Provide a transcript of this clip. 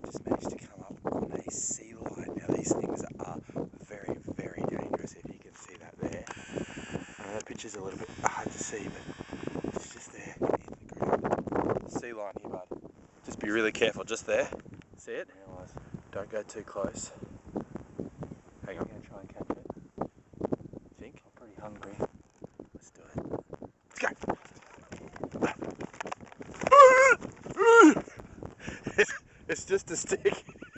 just managed to come up on a sea lion. Now these things are very, very dangerous, if you can see that there. That picture's a little bit hard to see, but it's just there in the ground. Sea lion here, bud. Just be really careful, just there. See it? Don't go too close. Hang on. I'm going to try and catch it. Think? I'm pretty hungry. Let's do it. Let's go! It's just a stick.